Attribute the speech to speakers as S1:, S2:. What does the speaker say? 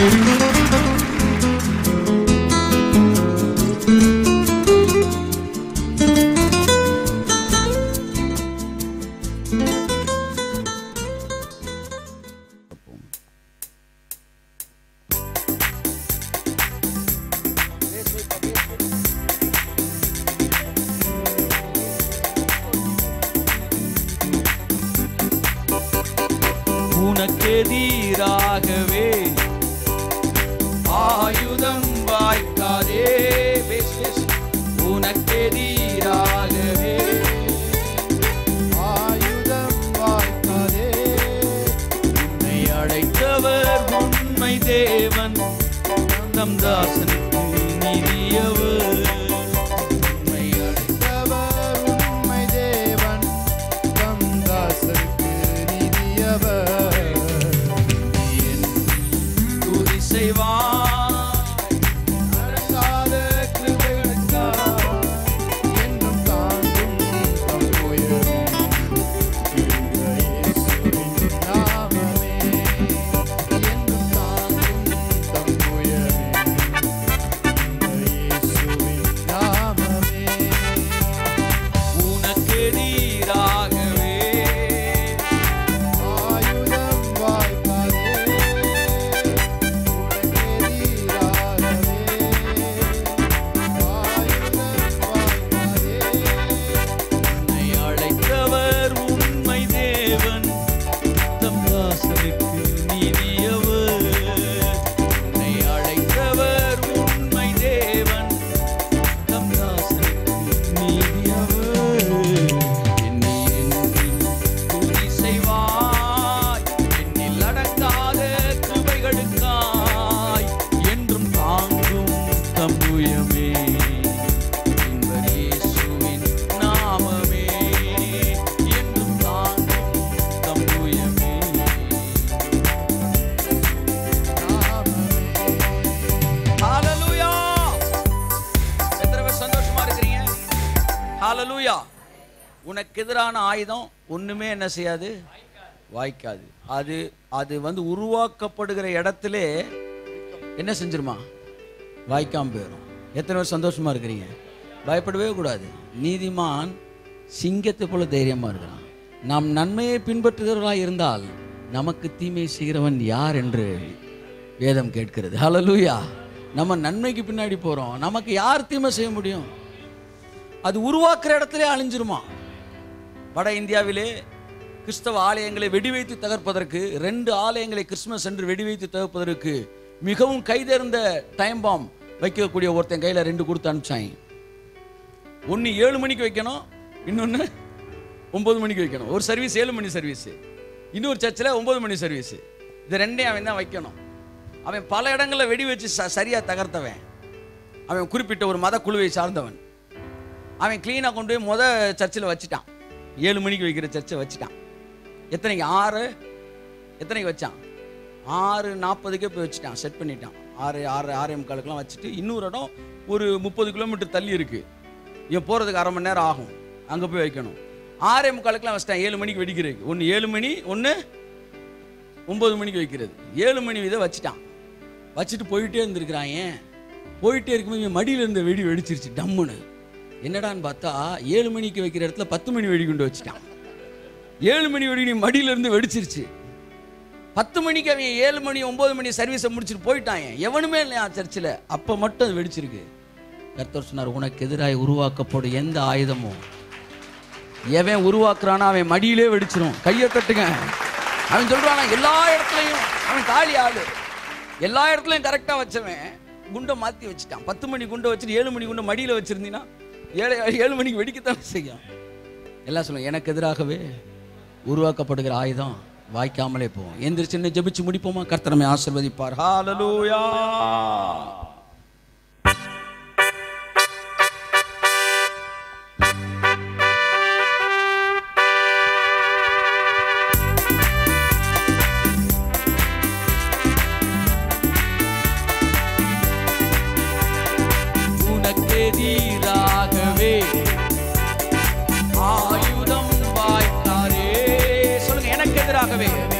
S1: உனக்கெதிராகவே ஆயுதம் வாய்க்காதே. உனக்கெதிராகவே ஆயுதம் வாய்க்காதே. உன்னை அழைத்தவர் உண்மை தேவன், தம் தாசனுக்கு நீதியவர். உன்னை அழைத்தவர் உண்மை தேவன், தம் தாசனுக்கு நீதியவர்.
S2: ஹல்லேலூயா. உனக்கு எதிரான ஆயுதம் ஒண்ணுமே என்ன செய்யாது, வாய்க்காது. அது அது வந்து உருவாக்கப்படுகிற இடத்திலே என்ன செஞ்சிருமா, வாய்க்காம போயிடும். எத்தனை பேர் சந்தோஷமா இருக்கிறீங்க? பயப்படவே கூடாது. நீதிமான் சிங்கத்தை போல தைரியமா இருக்கிறான். நாம் நன்மையை பின்பற்றுகிறவர்களாக இருந்தால் நமக்கு தீமை செய்கிறவன் யார் என்று வேதம் கேட்கிறது. ஹல்லேலூயா. நம்ம நன்மைக்கு பின்னாடி போறோம், நமக்கு யார் தீமை செய்ய முடியும்? அது உருவாக்குற இடத்திலே அழிஞ்சிருமா. வட இந்தியாவிலே கிறிஸ்தவ ஆலயங்களை வெடிவைத்து தகர்ப்பதற்கு, 2 ஆலயங்களை கிறிஸ்துமஸ் என்று வெடிவைத்து தகர்ப்பதற்கு மிகவும் கைதேர்ந்த டைம் பாம் வைக்கக்கூடிய ஒருத்தன் கையில் 2 கொடுத்து அனுப்பிச்சாங்க. ஒன்று 7 மணிக்கு வைக்கணும், இன்னொன்று 9 மணிக்கு வைக்கணும். ஒரு சர்வீஸ் 7 மணி சர்வீஸ், இன்னொரு சர்ச்சில் 9 மணி சர்வீஸ். இது 2 அவன் தான் வைக்கணும். அவன் பல இடங்களில் வெடி வச்சு சரியாக தகர்த்தவன். அவன் குறிப்பிட்ட ஒரு மத குழுவை சார்ந்தவன். அவன் கிளீனாக கொண்டு போய் சர்ச்சில் வச்சுட்டான். 7 மணிக்கு வைக்கிற சர்ச்சை வச்சுட்டான். எத்தனைக்கு 6 எத்தனைக்கு வச்சான்? 6:40க்கே போய் வச்சுட்டான், செட் பண்ணிட்டான். 6:45 வச்சுட்டு இன்னொரு இடம் ஒரு 30 கிலோமீட்டர் தள்ளி இருக்குது. இவன் போகிறதுக்கு அரை மணி நேரம் ஆகும், அங்கே போய் வைக்கணும். 6:45 வச்சுட்டான். 7 மணிக்கு வெடிக்கிறது. ஒன்று 7 மணி, ஒன்று 9 மணிக்கு வைக்கிறது. 7 மணி இதை வச்சுட்டான். வச்சுட்டு போயிட்டே இருந்திருக்கிறான். ஏன் போயிட்டே இருக்கும்போது இவன் மடியில் இருந்த வெடி வெடிச்சிருச்சு டம்முன்னு. என்னடான்னு பார்த்தா 7 மணிக்கு வைக்கிற இடத்துல 10 மணி வெடி கொண்டு வச்சுட்டான். 7 மணி வெடி மடியிலிருந்து வெடிச்சிருச்சு. 10 மணிக்கு அவன் 7 மணி 9 மணி சர்வீஸை முடிச்சுட்டு போயிட்டான். எவனுமே இல்லையா சர்ச்சில். அப்போ மட்டும் அது வெடிச்சிருக்கு. கர்த்தர் சொன்னார், உனக்கு எதிராக உருவாக்கப்படும் எந்த ஆயுதமும் எவன் உருவாக்குறானா அவன் மடியிலே வெடிச்சிடும். கையை தட்டுங்க. அவன் சொல்றானா எல்லா இடத்துலையும் அவன் காலி ஆளு, எல்லா இடத்துலையும் கரெக்டாக வச்சவன் குண்டை மாற்றி வச்சுட்டான். 10 மணி குண்டை வச்சுட்டு 7 மணி குண்டை மடியில் வச்சிருந்தீங்கன்னா 7 மணிக்கு வெடிக்கத்தானே செய்யும். எல்லாம் சொல்லுங்க, எனக்கு எதிராகவே உருவாக்கப்படுகிற ஆயுதம் வாய்க்காமலே போவோம். எந்திரிச்சு ஜெபிச்சு முடிப்போமா? கர்த்தர் நம்மை ஆசீர்வதிப்பார். ஹல்லேலூயா. உனக்கெதிராகவே ஆயுதம் வாய்க்காதே. சொல்லுங்க, எனக்கு எதிராகவே